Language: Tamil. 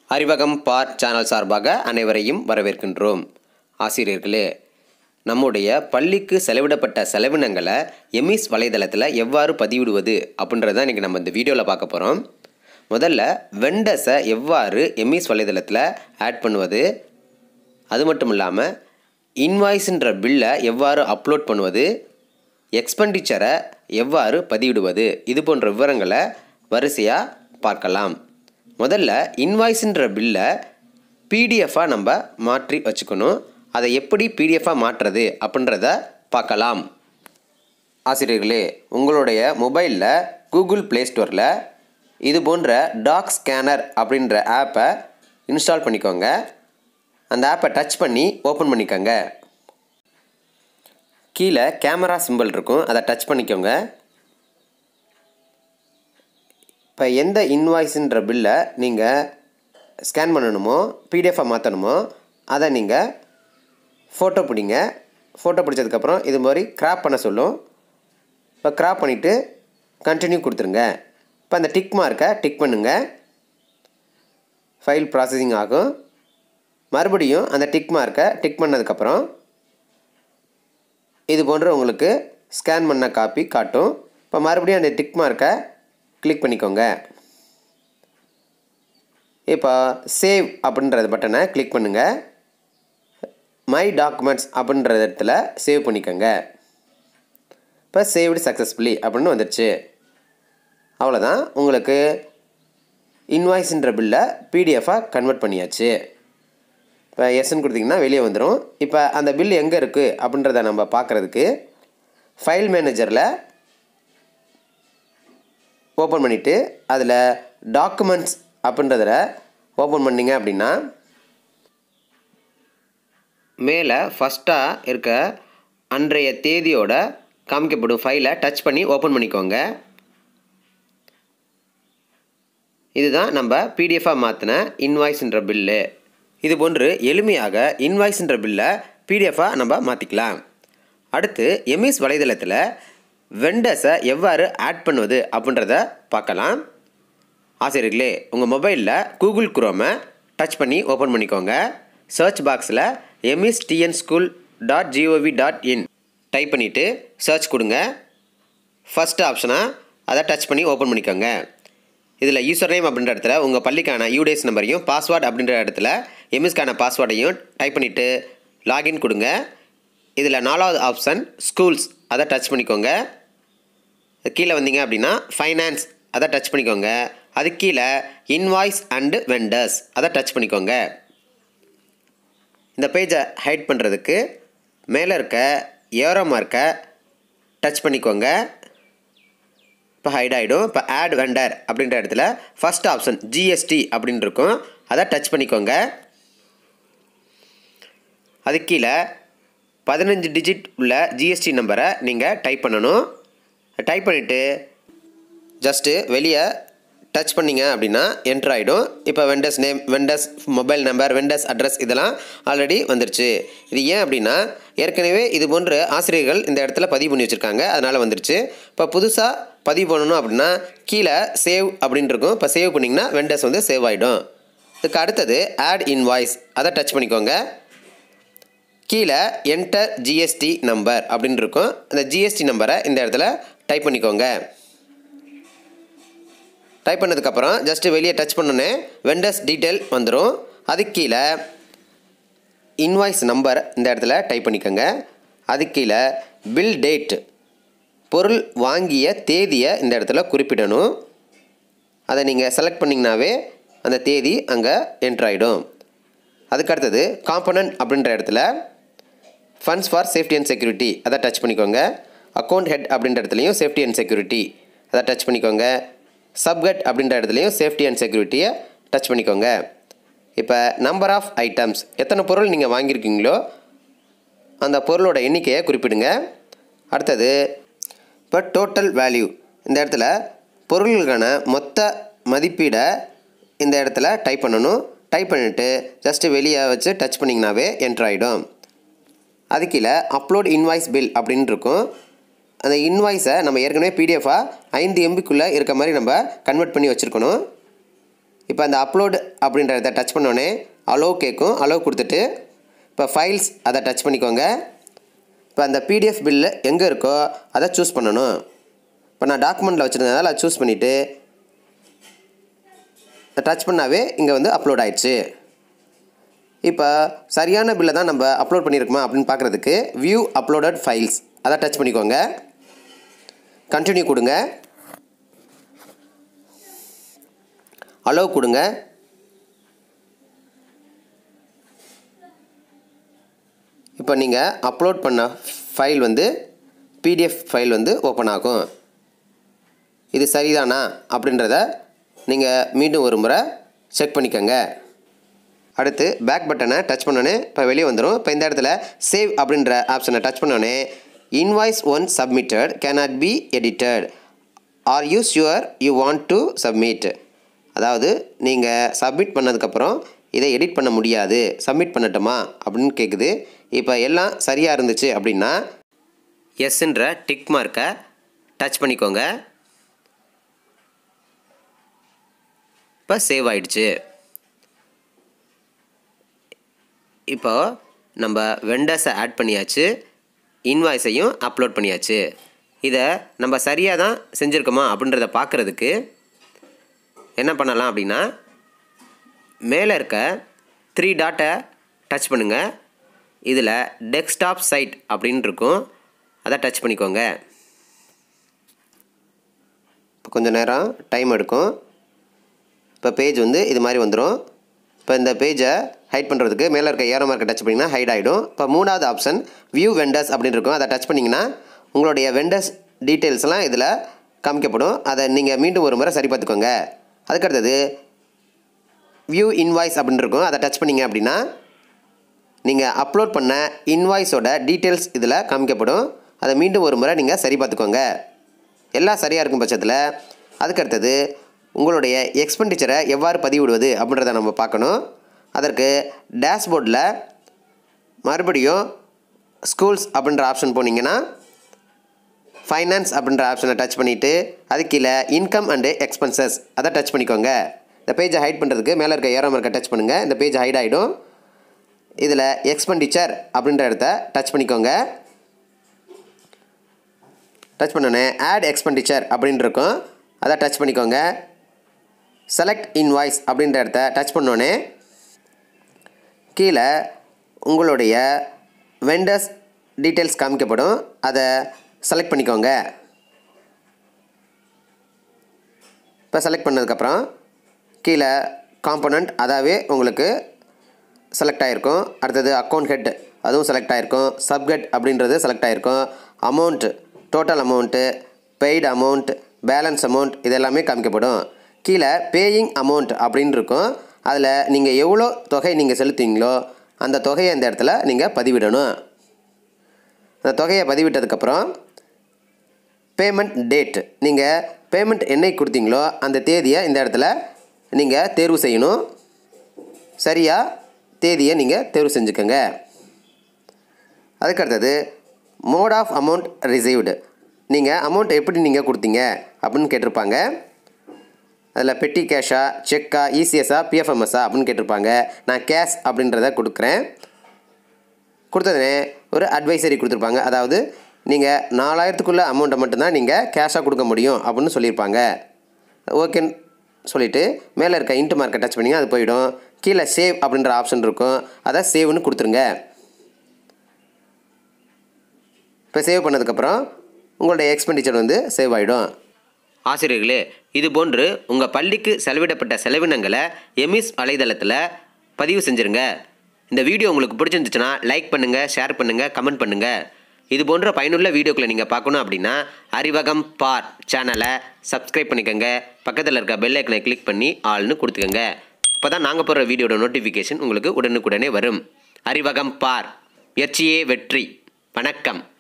Arivagam PAAR சேனல் சார்பாக அனைவரையும் வரவேற்கின்றோம். ஆசிரியர்களே, நம்முடைய பள்ளிக்கு செலவிடப்பட்ட செலவினங்களை எமிஸ் வலைதளத்தில் எவ்வாறு பதிவிடுவது அப்படின்றத இன்றைக்கி நம்ம இந்த வீடியோவில் பார்க்க போகிறோம். முதல்ல வெண்டர்ஸை எவ்வாறு எமிஸ் வலைதளத்தில் ஆட் பண்ணுவது, அது மட்டும் இல்லாமல் இன்வாய்ஸ்ன்ற பில்லை எவ்வாறு அப்லோட் பண்ணுவது, எக்ஸ்பெண்டிச்சரை எவ்வாறு பதிவிடுவது, இது போன்ற விவரங்களை வரிசையாக பார்க்கலாம். முதல்ல இன்வாய்ஸ்ன்ற பில்லை பிடிஎஃபாக நம்ம மாற்றி வச்சுக்கணும். அதை எப்படி பிடிஎஃபாக மாற்றுறது அப்படின்றத பார்க்கலாம். ஆசிரியர்களே, உங்களுடைய மொபைலில் கூகுள் ப்ளே ஸ்டோரில் இது போன்ற டாக் ஸ்கேனர் அப்படின்ற ஆப்பை இன்ஸ்டால் பண்ணிக்கோங்க. அந்த ஆப்பை டச் பண்ணி ஓப்பன் பண்ணிக்கோங்க. கீழே கேமரா சிம்பிள் இருக்கும், அதை டச் பண்ணிக்கோங்க. இப்போ எந்த இன்வாய்ஸ்ன்ற பில்லை நீங்கள் ஸ்கேன் பண்ணணுமோ, பிடிஎஃபாக மாற்றணுமோ, அதை நீங்கள் ஃபோட்டோ பிடிங்க. ஃபோட்டோ பிடிச்சதுக்கப்புறம் இது மாதிரி கிராப் பண்ண சொல்லும். இப்போ கிராப் பண்ணிவிட்டு கண்டினியூ கொடுத்துருங்க. இப்போ அந்த டிக் மார்க்கை டிக் பண்ணுங்கள். ஃபைல் ப்ராசஸிங் ஆகும். மறுபடியும் அந்த டிக் மார்க்கை டிக் பண்ணதுக்கப்புறம் இது போன்ற உங்களுக்கு ஸ்கேன் பண்ண காப்பி காட்டும். இப்போ மறுபடியும் அந்த டிக் மார்க்கை கிளிக் பண்ணிக்கோங்க. இப்போ சேவ் அப்படின்றது பட்டனை கிளிக் பண்ணுங்கள். மை டாக்குமெண்ட்ஸ் அப்படின்ற இடத்துல சேவ் பண்ணிக்கோங்க. இப்போ சேவ்டு சக்ஸஸ்ஃபுல்லி அப்படின்னு வந்துடுச்சு. அவ்வளோதான், உங்களுக்கு இன்வாய்ஸ்ன்ற பில்லை பிடிஎஃபாக கன்வெர்ட் பண்ணியாச்சு. இப்போ எஸ்ன்னு கொடுத்திங்கன்னா வெளியே வந்துடும். இப்போ அந்த பில் எங்கே இருக்குது அப்படின்றத நம்ம பார்க்குறதுக்கு ஃபைல் மேனேஜரில் ஓப்பன் பண்ணிவிட்டு அதில் டாக்குமெண்ட்ஸ் அப்படின்றதில் ஓப்பன் பண்ணிங்க அப்படின்னா மேலே ஃபஸ்ட்டாக இருக்க அன்றைய தேதியோட காமிக்கப்படும் ஃபைலை டச் பண்ணி ஓப்பன் பண்ணிக்கோங்க. இதுதான் நம்ம பிடிஎஃபாக மாற்றின இன்வாய்ஸ்ன்ற பில்லு. இது போன்று எளிமையாக இன்வாய்ஸ்ன்ற பில்லை பிடிஎஃபாக நம்ம மாற்றிக்கலாம். அடுத்து எமிஸ் வலைதளத்தில் வெண்டர்ஸை எவ்வாறு ஆட் பண்ணுவது அப்படின்றத பார்க்கலாம். ஆசிரியர்களே, உங்கள் மொபைலில் கூகுள் குரோமை டச் பண்ணி ஓப்பன் பண்ணிக்கோங்க. சர்ச் பாக்ஸில் emistnschool.gov.in டைப் பண்ணிவிட்டு சர்ச் கொடுங்க. ஃபஸ்ட் ஆப்ஷனாக அதை டச் பண்ணி ஓப்பன் பண்ணிக்கோங்க. இதில் யூசர் நேம் அப்படின்ற இடத்துல உங்கள் பள்ளிக்கான யூடேஸ் நம்பரையும், பாஸ்வேர்டு அப்படின்ற இடத்துல எமிஸ்க்கான பாஸ்வேர்டையும் டைப் பண்ணிவிட்டு லாகின் கொடுங்க. இதில் 4வது ஆப்ஷன் ஸ்கூல்ஸ், அதை டச் பண்ணிக்கோங்க. கீழே வந்தீங்க அப்படின்னா ஃபைனான்ஸ், அதை டச் பண்ணிக்கோங்க. அது கீழே இன்வாய்ஸ் அண்டு வெண்டர்ஸ், அதை டச் பண்ணிக்கோங்க. இந்த பேஜை ஹைட் பண்ணுறதுக்கு மேலே இருக்க ஏரோ மார்க்கை டச் பண்ணிக்கோங்க. இப்போ ஹைட் ஆகிடும். இப்போ ஆட் வெண்டர் அப்படின்ற இடத்துல ஃபஸ்ட் ஆப்ஷன் ஜிஎஸ்டி அப்படின்னு இருக்கும், அதை டச் பண்ணிக்கோங்க. அது கீழே 15 டிஜிட் உள்ள ஜிஎஸ்டி நம்பரை நீங்கள் டைப் பண்ணணும். டைப் பண்ணிவிட்டு ஜஸ்ட்டு வெளியே டச் பண்ணிங்க அப்படின்னா என்ட்ரு ஆகிடும். இப்போ vendors name, vendors mobile number, vendors address இதெல்லாம் ஆல்ரெடி வந்துருச்சு. இது ஏன் அப்படின்னா ஏற்கனவே இது போன்ற ஆசிரியர்கள் இந்த இடத்துல பதிவு பண்ணி வச்சுருக்காங்க, அதனால் வந்துருச்சு. இப்போ புதுசாக பதிவு பண்ணணும் அப்படின்னா கீழே சேவ் அப்படின்னு இருக்கும். இப்போ சேவ் பண்ணிங்கன்னா வெண்டர்ஸ் வந்து சேவ் ஆகிடும். இதுக்கு அடுத்தது ஆட் இன்வாய்ஸ், அதை டச் பண்ணிக்கோங்க. கீழே என்டர் ஜிஎஸ்டி நம்பர் அப்படின்னு இருக்கும். அந்த ஜிஎஸ்டி நம்பரை இந்த இடத்துல டைப் பண்ணிக்கோங்க. டைப் பண்ணதுக்கப்புறம் ஜஸ்ட்டு வெளியே டச் பண்ணோன்னே வெண்டர்ஸ் டீட்டெயில் வந்துடும். அதுக்கு கீழே இன்வாய்ஸ் நம்பர் இந்த இடத்துல டைப் பண்ணிக்கோங்க. அதுக்கு கீழே பில் டேட், பொருள் வாங்கிய தேதியை இந்த இடத்துல குறிப்பிடணும். அதை நீங்கள் செலக்ட் பண்ணிங்கனாவே அந்த தேதி அங்கே என்ட்ராயிடும். அதுக்கு அடுத்தது காம்பனன்ட் அப்படின்ற இடத்துல funds for safety and security, அதை டச் பண்ணிக்கோங்க. அக்கௌண்ட் ஹெட் அப்படின்ற இடத்துலையும் சேஃப்டி அண்ட் செக்யூரிட்டி, அதை டச் பண்ணிக்கோங்க. சப்ஹெட் அப்படின்ற இடத்துலையும் சேஃப்டி அண்ட் செக்யூரிட்டியை டச் பண்ணிக்கோங்க. இப்போ நம்பர் ஆஃப் ஐட்டம்ஸ், எத்தனை பொருள் நீங்கள் வாங்கியிருக்கீங்களோ அந்த பொருளோட எண்ணிக்கையை குறிப்பிடுங்க. அடுத்தது இப்போ டோட்டல் வேல்யூ, இந்த இடத்துல பொருளுக்கான மொத்த மதிப்பீடை இந்த இடத்துல டைப் பண்ணணும். டைப் பண்ணிவிட்டு ஜஸ்ட்டு வெளியே வச்சு டச் பண்ணிங்கனாவே என்ட்ராயிடும். அது கீழே அப்லோட் இன்வாய்ஸ் பில் அப்படின்னு இருக்கும். அந்த இன்வாய்ஸை நம்ம ஏற்கனவே பிடிஎஃபாக 5 MBக்குள்ளே இருக்க மாதிரி நம்ம கன்வெர்ட் பண்ணி வச்சுருக்கணும். இப்போ அந்த அப்லோட் அப்படின்றத டச் பண்ணோடனே அலோவ் கேட்கும். அலோவ் கொடுத்துட்டு இப்போ ஃபைல்ஸ் அதை டச் பண்ணிக்கோங்க. இப்போ அந்த பிடிஎஃப் பில்லு எங்கே இருக்கோ அதை சூஸ் பண்ணணும். இப்போ நான் டாக்குமெண்ட்டில் வச்சுருந்ததால் அதை சூஸ் பண்ணிவிட்டு டச் பண்ணாவே இங்கே வந்து அப்லோட் ஆயிடுச்சு. இப்போ சரியான பில்லை தான் நம்ம அப்லோட் பண்ணியிருக்கோமா அப்படின்னு பார்க்குறதுக்கு வியூ அப்லோடட் ஃபைல்ஸ் அதை டச் பண்ணிக்கோங்க. கண்டினியூ கொடுங்க. அலோவ் கொடுங்க. இப்போ நீங்கள் அப்லோட் பண்ண ஃபைல் வந்து பிடிஎஃப் ஃபைல் வந்து ஓப்பன் ஆகும். இது சரிதானா அப்படின்றத நீங்கள் மீண்டும் ஒரு முறை செக் பண்ணிக்கோங்க. அடுத்து பேக் பட்டனை டச் பண்ணோன்னே இப்போ வெளியே வந்துடும். இப்போ இந்த இடத்துல சேவ் அப்படின்ற ஆப்ஷனை டச் பண்ணோன்னே invoice once submitted cannot be edited are you sure you want to submit. அதாவது நீங்கள் சப்மிட் பண்ணதுக்கப்புறம் இதை எடிட் பண்ண முடியாது, சப்மிட் பண்ணட்டுமா அப்படின்னு கேட்குது. இப்போ எல்லாம் சரியாக இருந்துச்சு அப்படின்னா எஸ்ன்ற டிக் மார்க்கை டச் பண்ணிக்கோங்க. இப்போ சேவ் ஆயிடுச்சு. இப்போ நம்ம வெண்டர்ஸை ஆட் பண்ணியாச்சு, இன்வாய்ஸையும் அப்லோட் பண்ணியாச்சு. இதை நம்ம சரியாக தான் செஞ்சுருக்கோமா அப்படின்றத பார்க்குறதுக்கு என்ன பண்ணலாம் அப்படின்னா மேலே இருக்க 3 டாட்டை டச் பண்ணுங்கள். இதில் டெஸ்க்டாப் சைட் அப்படின்னு இருக்கும், அதை டச் பண்ணிக்கோங்க. கொஞ்சம் நேரம் டைம் எடுக்கும். இப்போ பேஜ் வந்து இது மாதிரி வந்துடும். இப்போ இந்த பேஜை ஹைட் பண்ணுறதுக்கு மேலே இருக்க ஏரோ மார்க்கை டச் பண்ணிங்கன்னா ஹைட் ஆகிடும். இப்போ 3வது ஆப்ஷன் வியூ வெண்டர்ஸ் அப்படின்னு இருக்கும், அதை டச் பண்ணிங்கன்னா உங்களுடைய வெண்டர்ஸ் டீட்டெயில்ஸ்லாம் இதில் காமிக்கப்படும். அதை நீங்கள் மீண்டும் ஒரு முறை சரி பார்த்துக்கோங்க. அதுக்கடுத்தது வியூ இன்வாய்ஸ் அப்படின்னு இருக்கும், அதை டச் பண்ணிங்க அப்படின்னா நீங்கள் அப்லோட் பண்ண இன்வாய்ஸோட டீட்டெயில்ஸ் இதில் காமிக்கப்படும். அதை மீண்டும் ஒரு முறை நீங்கள் சரி பார்த்துக்கோங்க. எல்லாம் சரியாக இருக்கும் பட்சத்தில் அதுக்கடுத்தது உங்களுடைய எக்ஸ்பெண்டிச்சரை எவ்வாறு பதிவிடுவது அப்படின்றத நம்ம பார்க்கணும். அதற்கு டேஷ்போர்டில் மறுபடியும் ஸ்கூல்ஸ் அப்படின்ற ஆப்ஷன் போனீங்கன்னா ஃபைனான்ஸ் அப்படின்ற ஆப்ஷனை டச் பண்ணிவிட்டு அது கீழே இன்கம் அண்டு எக்ஸ்பென்சஸ் அதை டச் பண்ணிக்கோங்க. இந்த பேஜை ஹைட் பண்ணுறதுக்கு மேலே இருக்க ஏரோ மார்க்கை டச் பண்ணுங்கள். இந்த பேஜ் ஹைட் ஆகிடும். இதில் எக்ஸ்பெண்டிச்சர் அப்படின்ற இடத்த டச் பண்ணிக்கோங்க. டச் பண்ணோன்னே ஆட் எக்ஸ்பெண்டிச்சர் அப்படின்னு இருக்கும், அதை டச் பண்ணிக்கோங்க. செலக்ட் இன்வாய்ஸ் அப்படின்ற இடத்த டச் பண்ணோன்னே கீழே உங்களுடைய வெண்டர்ஸ் டீட்டெயில்ஸ் காமிக்கப்படும், அதை செலக்ட் பண்ணிக்கோங்க. இப்போ செலக்ட் பண்ணதுக்கப்புறம் கீழே காம்போனண்ட் அதாவே உங்களுக்கு செலக்ட் ஆகிருக்கும். அடுத்தது அக்கௌண்ட் ஹெட் அதுவும் செலக்ட் ஆகிருக்கும். சப்ஹெட் அப்படின்றது செலக்ட் ஆகிருக்கும். Amount, total amount, paid amount, balance amount இதெல்லாமே காமிக்கப்படும். கீழே பேயிங் அமௌண்ட் அப்படின்னு இருக்கும், அதில் நீங்கள் எவ்வளோ தொகை நீங்கள் செலுத்துவீங்களோ அந்த தொகையை இந்த இடத்துல நீங்கள் பதிவிடணும். அந்த தொகையை பதிவிட்டதுக்கப்புறம் பேமெண்ட் டேட், நீங்கள் பேமெண்ட் என்னைக்கு கொடுத்தீங்களோ அந்த தேதியை இந்த இடத்துல நீங்கள் தேர்வு செய்யணும். சரியாக தேதியை நீங்கள் தேர்வு செஞ்சுக்கோங்க. அதுக்கடுத்தது மோட் ஆஃப் அமௌண்ட் ரிசீவ்டு, நீங்கள் அமௌண்ட் எப்படி நீங்கள் கொடுத்தீங்க அப்படின்னு கேட்டிருப்பாங்க. அதில் பெட்டி கேஷா, செக்கா, இசிஎஸ்ஸா, பிஎஃப்எம்எஸ்ஸா அப்படின்னு கேட்டிருப்பாங்க. நான் கேஷ் அப்படின்றத கொடுக்குறேன். கொடுத்ததுனே ஒரு அட்வைசரி கொடுத்துருப்பாங்க, அதாவது நீங்கள் 4000க்குள்ளே அமௌண்ட்டை மட்டும்தான் நீங்கள் கேஷாக கொடுக்க முடியும் அப்படின்னு சொல்லியிருப்பாங்க. ஓகேன்னு சொல்லிவிட்டு மேலே இருக்க இன்ட்டு மார்க்கை டச் பண்ணிங்க, அது போயிடும். கீழே சேவ் அப்படின்ற ஆப்ஷன் இருக்கும், அதை சேவ்னு கொடுத்துருங்க. இப்போ சேவ் பண்ணதுக்கப்புறம் உங்களுடைய எக்ஸ்பெண்டிச்சர் வந்து சேவ் ஆகிடும். ஆசிரியர்களே, இதுபோன்று உங்கள் பள்ளிக்கு செலவிடப்பட்ட செலவினங்களை எமிஸ் வலைதளத்தில் பதிவு செஞ்சுருங்க. இந்த வீடியோ உங்களுக்கு பிடிச்சிருந்துச்சுன்னா லைக் பண்ணுங்கள், ஷேர் பண்ணுங்கள், கமெண்ட் பண்ணுங்கள். இது போன்ற பயனுள்ள வீடியோக்களை நீங்கள் பார்க்கணும் அப்படின்னா அறிவகம் பார் சேனலை சப்ஸ்கிரைப் பண்ணிக்கோங்க. பக்கத்தில் இருக்க பெல் ஐக்கனை கிளிக் பண்ணி ஆல்னு கொடுத்துக்கோங்க. அப்போ தான் நாங்கள் போடுற வீடியோட நோட்டிஃபிகேஷன் உங்களுக்கு உடனுக்குடனே வரும். அறிவகம் பார், முயற்சியே வெற்றி. வணக்கம்.